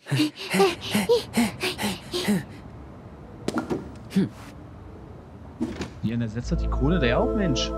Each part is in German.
Hier, und er setzt doch die Krone da ja auch, Mensch.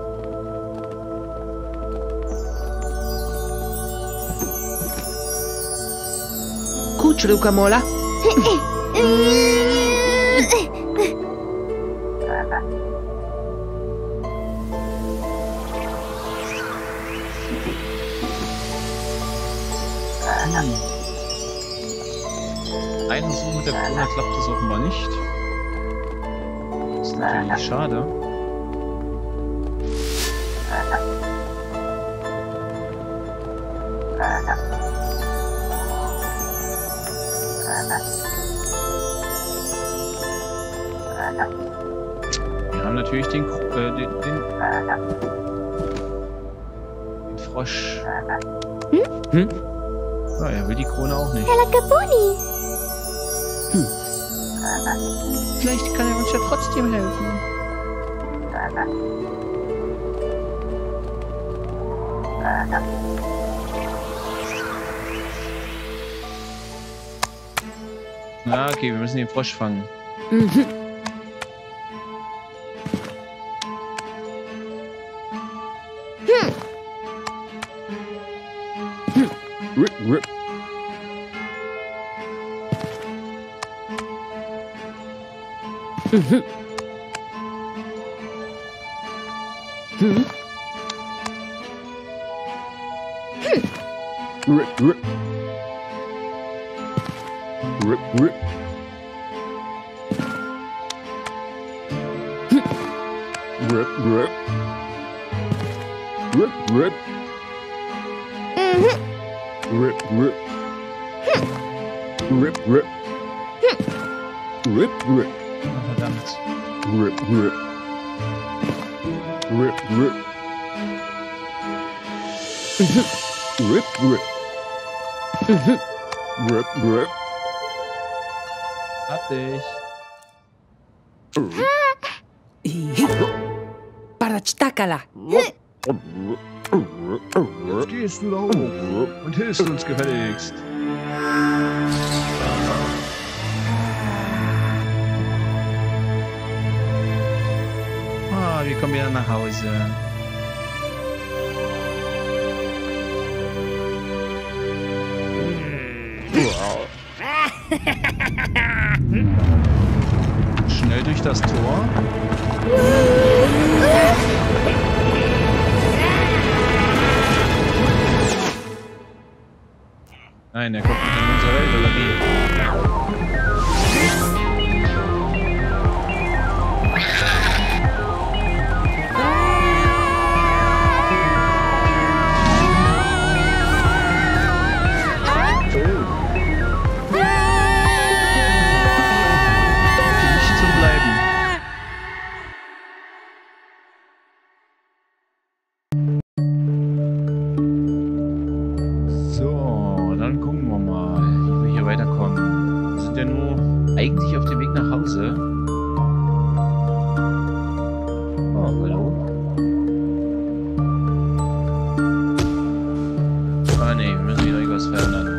Kuć, Luka Mola. Einen so mit der Krone klappt es offenbar nicht. Das ist natürlich schade. Wir haben natürlich den Frosch. Hm? Ah, er will die Krone auch nicht. Vielleicht kann er uns ja trotzdem helfen. Na, okay, wir müssen den Frosch fangen. Mhm. Mhm. Mhm. Verdammt. Hab dich. Parachtakala. Jetzt gehst du da hoch und hilfst uns gefälligst. Ah, wir kommen wieder nach Hause. Schnell durch das Tor. Nein, er kommt nicht in unsere Welt, oder wie? Nicht zum Bleiben. So, dann gucken wir mal, wie wir hier weiterkommen. Wir sind ja nur eigentlich auf dem Weg nach Hause. Oh, hallo. Ah ne, wir müssen wieder irgendwas verändern.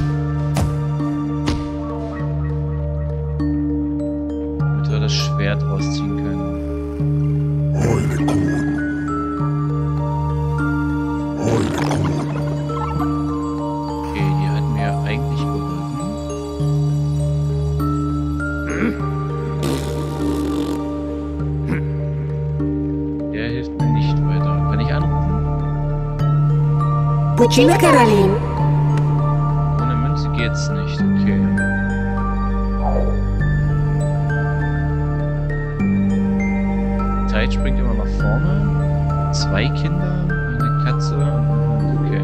Damit wir das Schwert rausziehen können. Okay, die hatten mir eigentlich geholfen. Der hilft mir nicht weiter. Kann ich anrufen? Puccina Karolin. Ohne Münze geht's nicht. Okay. Die Zeit springt immer nach vorne. 2 Kinder, eine Katze und ein Hund. Okay.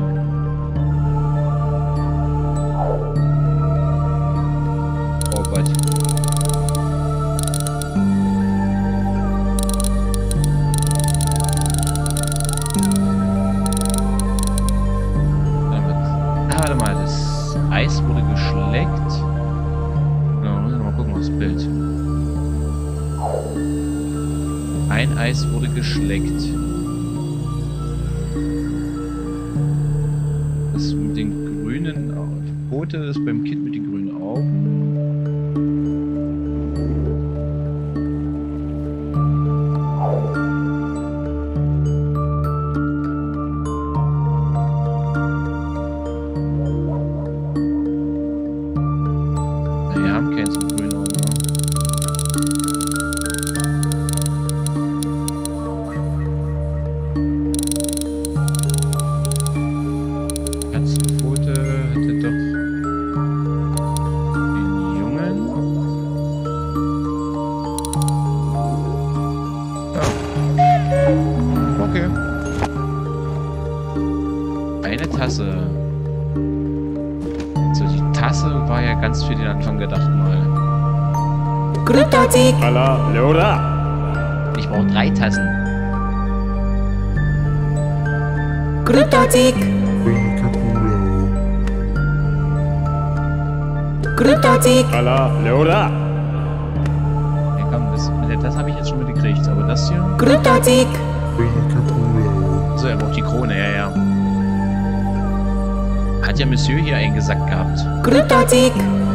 Oh Gott. Warte mal, das Eis wurde geschleckt. Genau, müssen wir mal gucken aufs Bild. Ein Eis wurde geschleckt. Das mit den grünen Pfote ist beim Kind mit den grünen Augen. Wir haben keins mit grünen Augen. Katzenpfote hätte doch den Jungen. Ja. Okay. Eine Tasse. So, die Tasse war ja ganz für den Anfang gedacht mal. Krutatik. Ala, Leora. Ich brauche 3 Tassen. Krutatik. Krutatik. Ala, Leora. Ja, komm, das habe ich jetzt schon mitgekriegt. Aber das hier? Krutatik. So, er braucht die Krone, ja. Hat ja Monsieur hier eingesackt gehabt. Krutatik.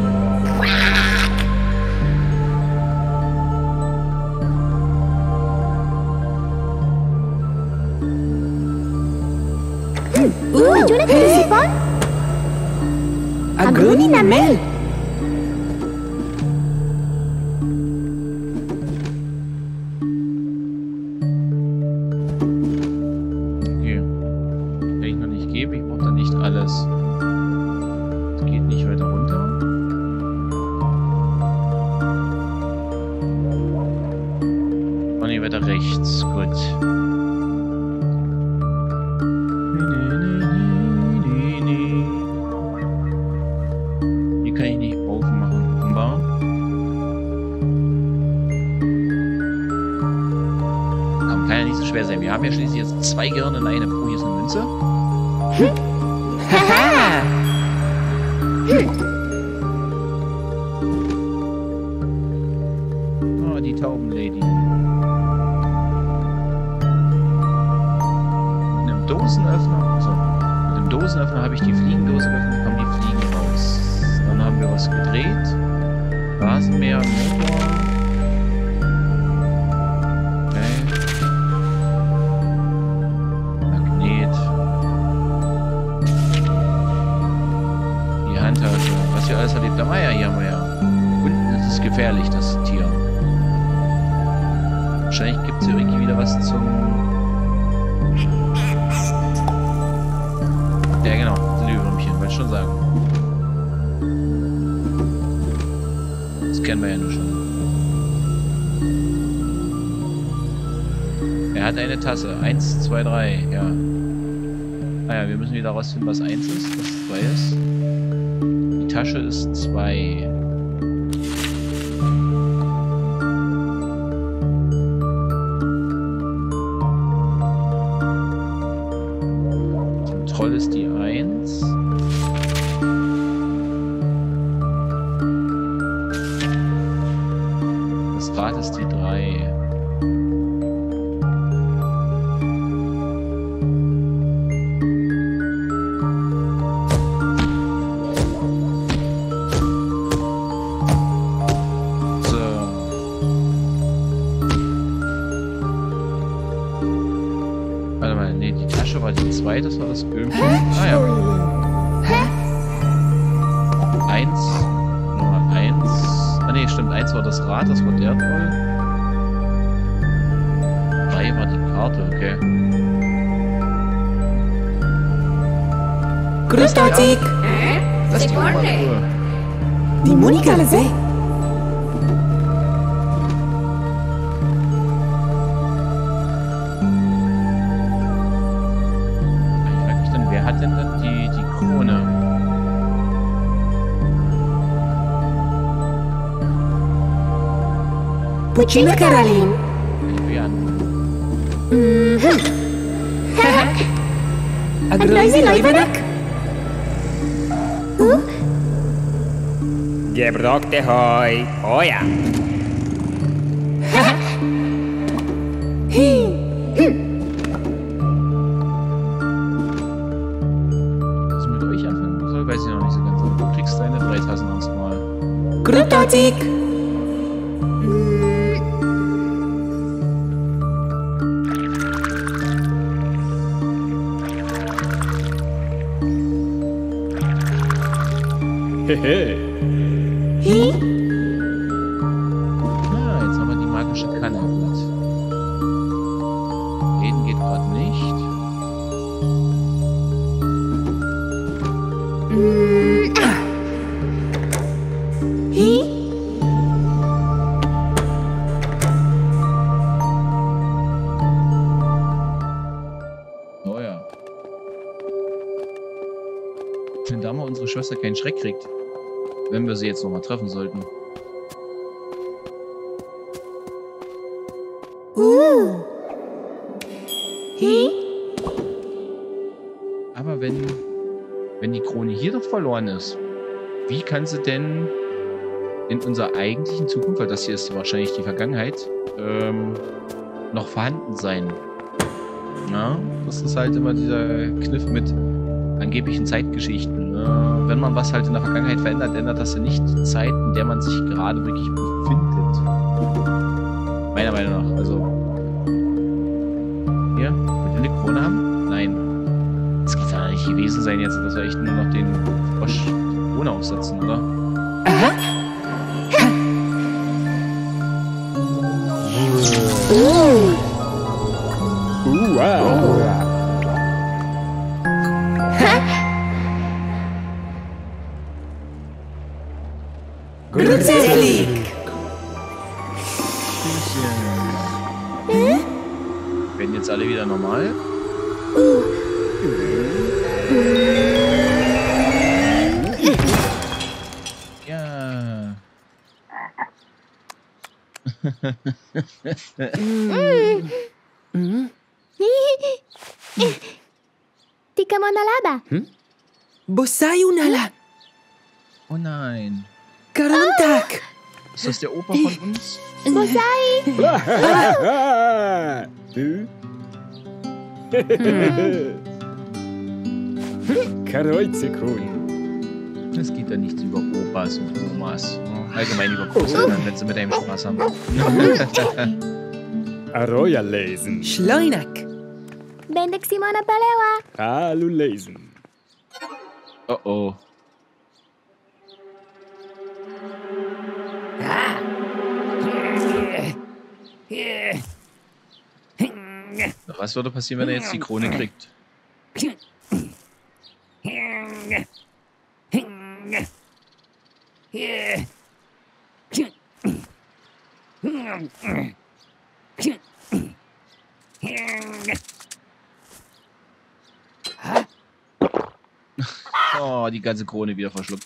Hey. Agroni na mel. Okay. Kann ich noch nicht geben, ich brauche da nicht alles. Es geht nicht weiter runter. Oh ne, weiter rechts. Gut. Hier kann ich nicht aufmachen, offenbar. Komm, kann ja nicht so schwer sein. Wir haben ja schließlich jetzt 2 Gehirne in eine. Oh, hier ist eine Münze. Haha. Oh, die Taubenlady. Mit einem Dosenöffner. So. Mit dem Dosenöffner habe ich die Fliegendose geöffnet, kommen die Fliegen raus. Dann haben wir was gedreht. Rasenmäher, Motor. Okay. Magnet. Die Handtasche. Was hier alles erlebt. Ah ja, hier haben wir ja. Unten ist es gefährlich, das Tier. Wahrscheinlich gibt es hier irgendwie wieder was zum... Ja genau, Glühwürmchen, wollte ich schon sagen. Das kennen wir ja nur schon. Er hat eine Tasse. 1, 2, 3, ja. Ah ja, wir müssen wieder rausfinden, was 1 ist, was 2 ist. Die Tasche ist 2. Troll ist die 1. Das Rad ist die 3. So. Warte mal, nee, die Tasche war die 2, das war das Ömchen. Ah ja. 1, Nummer 1. Ah ne, stimmt, 1 war das Rad, das war der Troll. 3 war die Karte, okay. Krutatik. Lass die Oma in Ruhe. Die Monika le seh. Ich frage mich dann, wer hat denn dann die Krone? Puccina Karolin. Ich will an. Agroni Leibanak. Gebrokte Hoi. Oh ja. Was ich mit euch anfangen soll, weiß ich noch noch nicht so ganz. Aber du kriegst deine 3 Tassen erstmal. Großartig. Hehe. Hi. Ah, jetzt haben wir die magische Kanne. Gut. Reden geht gerade nicht. Hi. Oh ja. Wenn da mal unsere Schwester keinen Schreck kriegt. Wenn wir sie jetzt nochmal treffen sollten. Hi. Aber wenn die Krone hier doch verloren ist, wie kann sie denn in unserer eigentlichen Zukunft, weil das hier ist wahrscheinlich die Vergangenheit, noch vorhanden sein? Ja, das ist halt immer dieser Kniff mit angeblichen Zeitgeschichten. Wenn man was halt in der Vergangenheit verändert, ändert das ja nicht die Zeit, in der man sich gerade wirklich befindet. Meiner Meinung nach. Also. Hier, wollt ihr eine Krone haben? Nein. Das kann ja nicht gewesen sein jetzt, dass wir echt nur noch den Frosch ohne aufsetzen, oder? Wow. Großartig. Werden jetzt alle wieder normal? Ja. Tika mo na laba. Bosay unala. Oh nein. Karontak. Ist das der Opa von uns? Bosay! Karoizekun. Es geht ja nichts über Opas und Omas. Allgemein über Großeltern, wenn sie mit einem Spaß haben. Aroya lesen. Schleunak. Bendik si mo na palewa. Alu lesen. Oh oh. Was würde passieren, wenn er jetzt die Krone kriegt? Oh, die ganze Krone wieder verschluckt.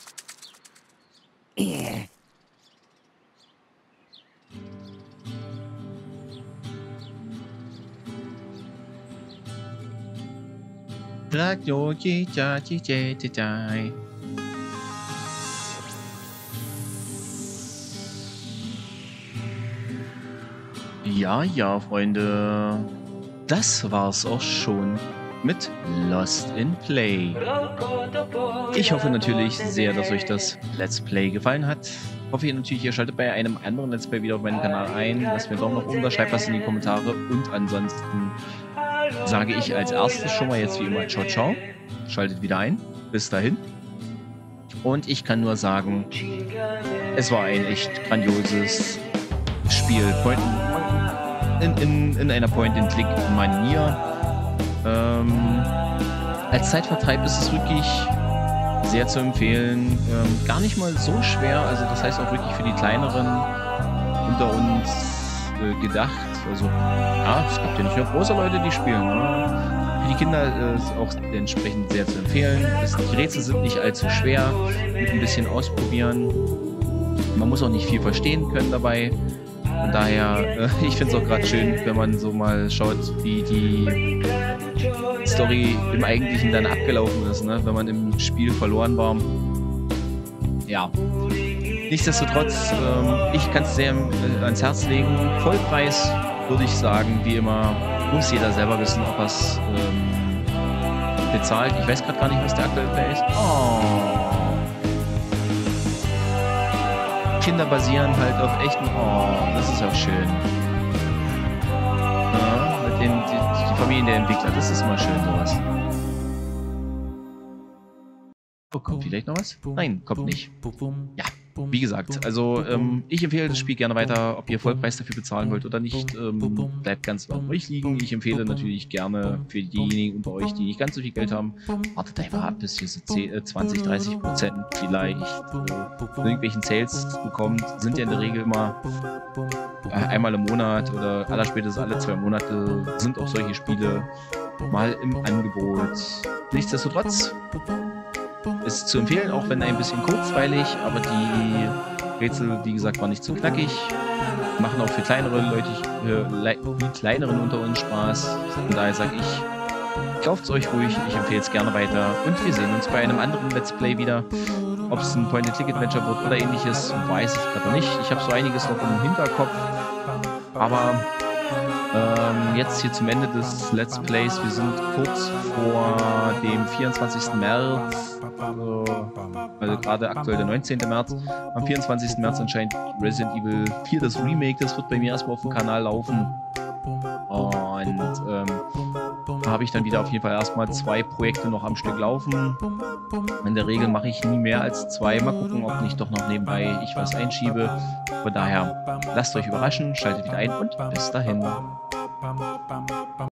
Ja, ja, Freunde. Das war's auch schon mit Lost in Play. Ich hoffe natürlich sehr, dass euch das Let's Play gefallen hat. Ich hoffe natürlich, ihr schaltet bei einem anderen Let's Play wieder auf meinen Kanal ein. Lasst mir einen Daumen nach oben da, schreibt was in die Kommentare. Und ansonsten sage ich als erstes schon mal jetzt wie immer ciao, ciao. Schaltet wieder ein. Bis dahin. Und ich kann nur sagen, es war ein echt grandioses Spiel. In einer Point-and-Click-Manier. Als Zeitvertreib ist es wirklich sehr zu empfehlen. Gar nicht mal so schwer. Also das heißt auch wirklich für die kleineren unter uns gedacht. Also ja, es gibt ja nicht nur große Leute, die spielen. Ne? Für die Kinder ist auch entsprechend sehr zu empfehlen. Die Rätsel sind nicht allzu schwer. Mit ein bisschen ausprobieren. Man muss auch nicht viel verstehen können dabei. Von daher, ich finde es auch gerade schön, wenn man so mal schaut, wie die Story im Eigentlichen dann abgelaufen ist, ne? Wenn man im Spiel verloren war. Ja. Nichtsdestotrotz, ich kann es sehr ans Herz legen. Vollpreis würde ich sagen, wie immer, muss jeder selber wissen, ob er es bezahlt. Ich weiß gerade gar nicht, was der aktuelle Preis ist. Oh. Kinder basieren halt auf echten... Oh, das ist auch schön. Ja, mit die Familien der Entwickler, das ist immer schön, sowas. Oh, kommt vielleicht noch was? Nein, kommt nicht. Ja, wie gesagt, also ich empfehle das Spiel gerne weiter, ob ihr Vollpreis dafür bezahlen wollt oder nicht, bleibt ganz an euch liegen. Ich empfehle natürlich gerne für diejenigen unter euch, die nicht ganz so viel Geld haben, wartet einfach ab, bis ihr so 20-30% vielleicht von irgendwelchen Sales bekommt. Sind ja in der Regel immer einmal im Monat oder allerspätestens alle 2 Monate sind auch solche Spiele mal im Angebot. Nichtsdestotrotz ist zu empfehlen, auch wenn ein bisschen kurzweilig, aber die Rätsel, wie gesagt, waren nicht zu knackig. Machen auch für kleinere Leute, die kleineren unter uns Spaß. Von daher sage ich, kauft es euch ruhig, ich empfehle es gerne weiter und wir sehen uns bei einem anderen Let's Play wieder. Ob es ein Point-and-Click-Adventure wird oder ähnliches, weiß ich gerade noch nicht. Ich habe so einiges noch im Hinterkopf, aber jetzt hier zum Ende des Let's Plays. Wir sind kurz vor dem 24. März, also gerade aktuell der 19. März. Am 24. März erscheint Resident Evil 4, das Remake. Das wird bei mir erstmal auf dem Kanal laufen. Und da habe ich dann wieder auf jeden Fall erstmal 2 Projekte noch am Stück laufen. In der Regel mache ich nie mehr als 2. Mal gucken, ob nicht doch noch nebenbei ich was einschiebe. Von daher, lasst euch überraschen, schaltet wieder ein und bis dahin.